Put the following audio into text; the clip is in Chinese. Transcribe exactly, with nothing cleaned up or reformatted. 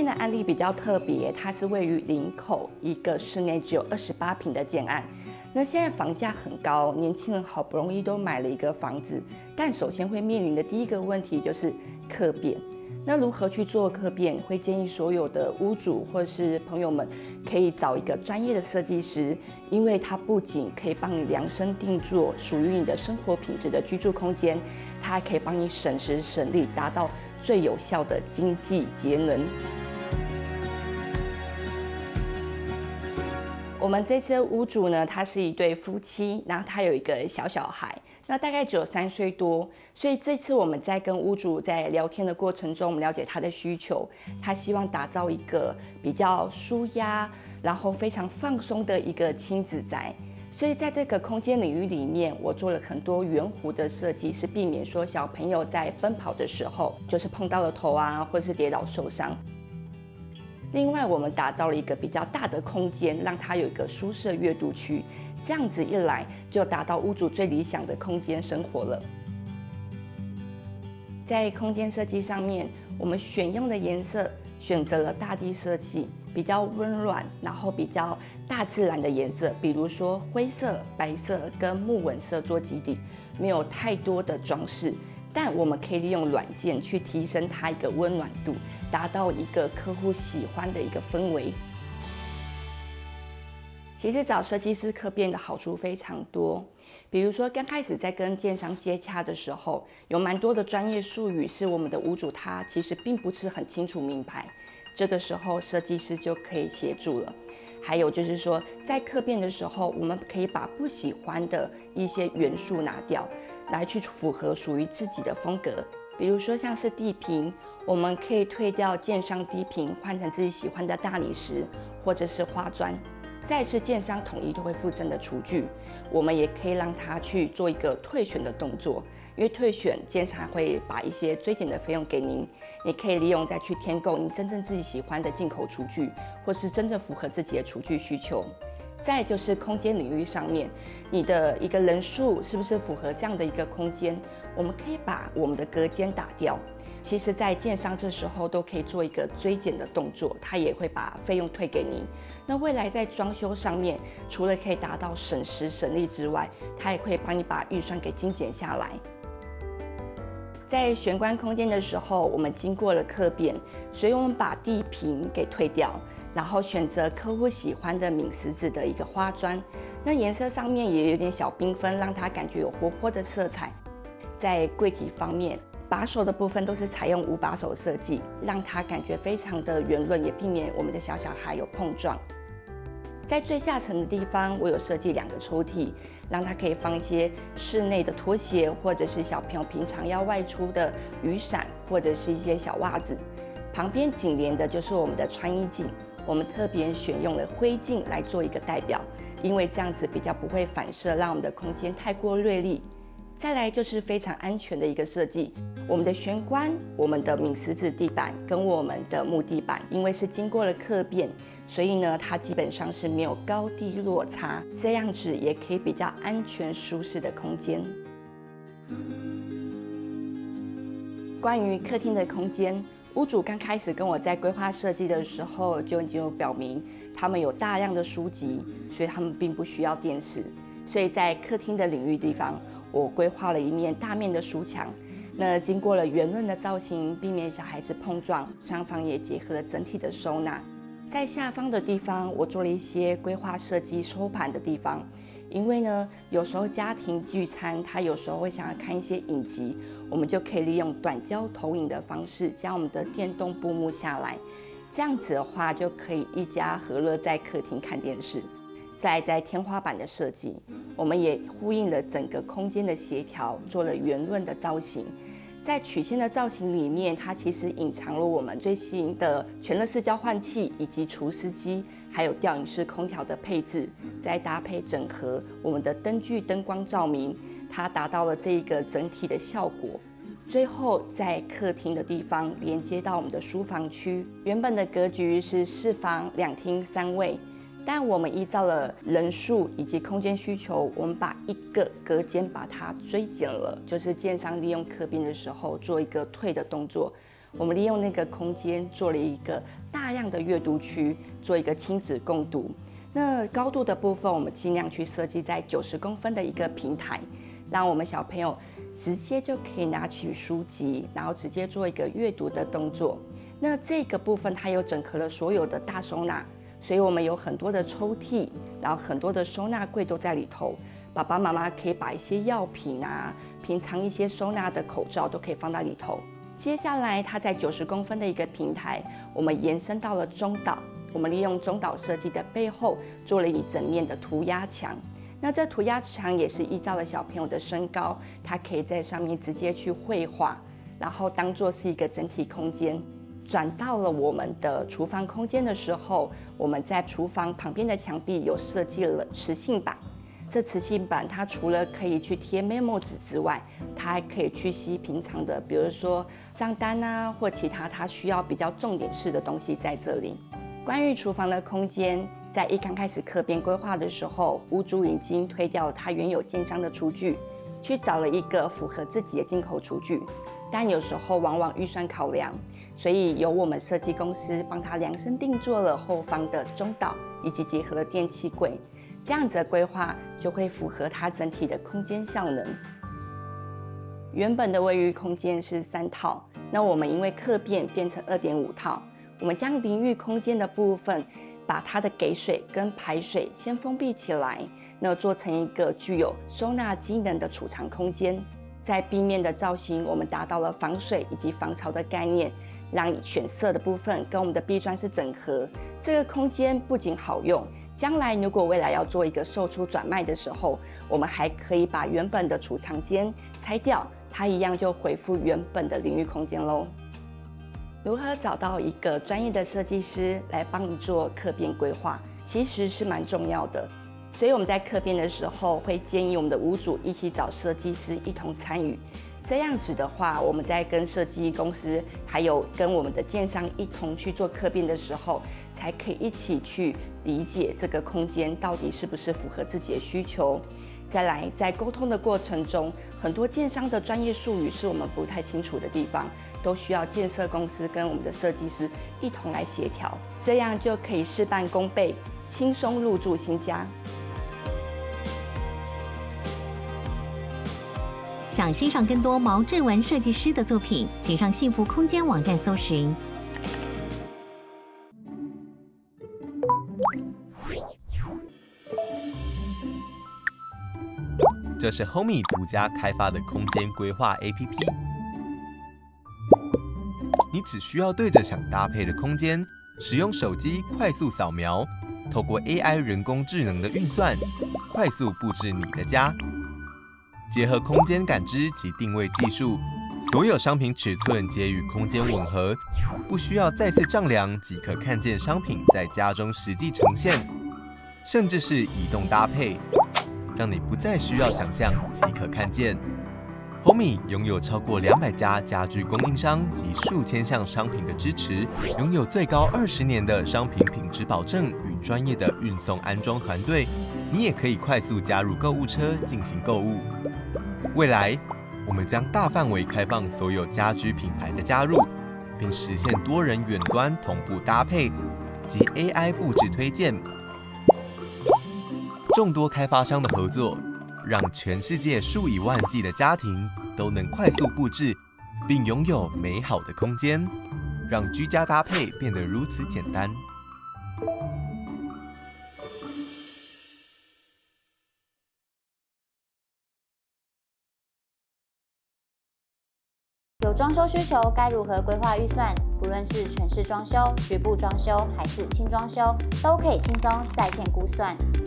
天的案例比较特别，它是位于林口一个室内只有二十八坪的建案。那现在房价很高，年轻人好不容易都买了一个房子，但首先会面临的第一个问题就是客变。那如何去做客变？会建议所有的屋主或是朋友们可以找一个专业的设计师，因为它不仅可以帮你量身定做属于你的生活品质的居住空间，它还可以帮你省时省力，达到最有效的经济节能。我们这次屋主呢，他是一对夫妻，然后他有一个小小孩，那大概只有三岁多，所以这次我们在跟屋主在聊天的过程中，我们了解他的需求，他希望打造一个比较舒压，然后非常放松的一个亲子宅。所以在这个空间领域里面，我做了很多圆弧的设计，是避免说小朋友在奔跑的时候，就是碰到了头啊，或者是跌倒受伤。另外，我们打造了一个比较大的空间，让它有一个舒适的阅读区，这样子一来就达到屋主最理想的空间生活了。在空间设计上面，我们选用的颜色选择了大地色系，比较温软，然后比较大自然的颜色，比如说灰色、白色跟木纹色做基底，没有太多的装饰。但我们可以利用软件去提升它一个温暖度，达到一个客户喜欢的一个氛围。其实找设计师客变的好处非常多，比如说刚开始在跟建商接洽的时候，有蛮多的专业术语是我们的屋主他其实并不是很清楚明白，这个时候设计师就可以协助了。还有就是说，在客变的时候，我们可以把不喜欢的一些元素拿掉，来去符合属于自己的风格。比如说像是地坪，我们可以退掉建商地坪，换成自己喜欢的大理石或者是花砖。再是建商统一都会附赠的厨具，我们也可以让他去做一个退选的动作，因为退选建商会把一些追减的费用给您，你可以利用再去添购你真正自己喜欢的进口厨具，或是真正符合自己的厨具需求。再就是空间领域上面，你的一个人数是不是符合这样的一个空间？我们可以把我们的隔间打掉。其实，在建商这时候都可以做一个追减的动作，他也会把费用退给您。那未来在装修上面，除了可以达到省时省力之外，他也会帮你把预算给精简下来。在玄关空间的时候，我们经过了客变，所以我们把地坪给退掉，然后选择客户喜欢的抿石子的一个花砖。那颜色上面也有点小缤纷，让它感觉有活泼的色彩。在柜体方面，把手的部分都是采用无把手设计，让它感觉非常的圆润，也避免我们的小小孩有碰撞。在最下层的地方，我有设计两个抽屉，让它可以放一些室内的拖鞋，或者是小朋友平常要外出的雨伞，或者是一些小袜子。旁边紧连的就是我们的穿衣镜，我们特别选用了灰镜来做一个代表，因为这样子比较不会反射，让我们的空间太过锐利。再来就是非常安全的一个设计，我们的玄关、我们的抿石子地板跟我们的木地板，因为是经过了客变，所以呢，它基本上是没有高低落差，这样子也可以比较安全舒适的空间。关于客厅的空间，屋主刚开始跟我在规划设计的时候，就已经有表明他们有大量的书籍，所以他们并不需要电视，所以在客厅的领域地方，我规划了一面大面的书墙，那经过了圆润的造型，避免小孩子碰撞，上方也结合了整体的收纳。在下方的地方，我做了一些规划设计收盘的地方，因为呢，有时候家庭聚餐，他有时候会想要看一些影集，我们就可以利用短焦投影的方式，将我们的电动布幕下来，这样子的话就可以一家和乐在客厅看电视。再在天花板的设计，我们也呼应了整个空间的协调，做了圆润的造型。在曲线的造型里面，它其实隐藏了我们最新的全热式交换器，以及除湿机，还有吊顶式空调的配置。再搭配整合我们的灯具灯光照明，它达到了这一个整体的效果。最后，在客厅的地方连接到我们的书房区，原本的格局是四房两厅三卫。但我们依照了人数以及空间需求，我们把一个隔间把它追减了，就是建商利用客变的时候做一个退的动作。 我们利用那个空间做了一个大量的阅读区，做一个亲子共读。那高度的部分，我们尽量去设计在九十公分的一个平台，让我们小朋友直接就可以拿取书籍，然后直接做一个阅读的动作。那这个部分它有整合了所有的大收纳，所以我们有很多的抽屉，然后很多的收纳柜都在里头。爸爸妈妈可以把一些药品啊，平常一些收纳的口罩都可以放在里头。接下来，它在九十公分的一个平台，我们延伸到了中岛。我们利用中岛设计的背后，做了一整面的涂鸦墙。那这涂鸦墙也是依照了小朋友的身高，他可以在上面直接去绘画，然后当做是一个整体空间。转到了我们的厨房空间的时候，我们在厨房旁边的墙壁有设计了磁性板。这磁性板它除了可以去贴 memo 纸之外，它还可以去吸平常的，比如说账单啊，或其他它需要比较重点式的东西在这里。关于厨房的空间，在一刚开始客变规划的时候，屋主已经推掉了他原有建商的厨具，去找了一个符合自己的进口厨具。但有时候往往预算考量，所以由我们设计公司帮他量身定做了后方的中岛，以及结合了电器柜。这样子的规划就会符合它整体的空间效能。原本的卫浴空间是三套，那我们因为客变变成二点五套。我们将淋浴空间的部分，把它的给水跟排水先封闭起来，那做成一个具有收纳机能的储藏空间。在壁面的造型，我们达到了防水以及防潮的概念，让选色的部分跟我们的壁砖是整合。这个空间不仅好用，将来如果未来要做一个售出转卖的时候，我们还可以把原本的储藏间拆掉，它一样就恢复原本的淋浴空间咯。如何找到一个专业的设计师来帮你做客变规划，其实是蛮重要的。所以我们在客变的时候，会建议我们的屋主一起找设计师一同参与。这样子的话，我们在跟设计公司还有跟我们的建商一同去做客变的时候，才可以一起去理解这个空间到底是不是符合自己的需求。再来，在沟通的过程中，很多建商的专业术语是我们不太清楚的地方，都需要建设公司跟我们的设计师一同来协调，这样就可以事半功倍，轻松入住新家。 想欣赏更多毛志文设计师的作品，请上幸福空间网站搜寻。 这是 Homey 独家开发的空间规划 A P P。你只需要对着想搭配的空间，使用手机快速扫描，透过 A I 人工智能的运算，快速布置你的家。结合空间感知及定位技术，所有商品尺寸皆与空间吻合，不需要再次丈量即可看见商品在家中实际呈现，甚至是移动搭配。让你不再需要想象即可看见。Homey 拥有超过两百家家具供应商及数千项商品的支持，拥有最高二十年的商品品质保证与专业的运送安装团队。你也可以快速加入购物车进行购物。未来，我们将大范围开放所有家居品牌的加入，并实现多人远端同步搭配及 A I 布置推荐。众多开发商的合作，让全世界数以万计的家庭都能快速布置，并拥有美好的空间，让居家搭配变得如此简单。 有装修需求该如何规划预算？不论是全室装修、局部装修还是轻装修，都可以轻松在线估算。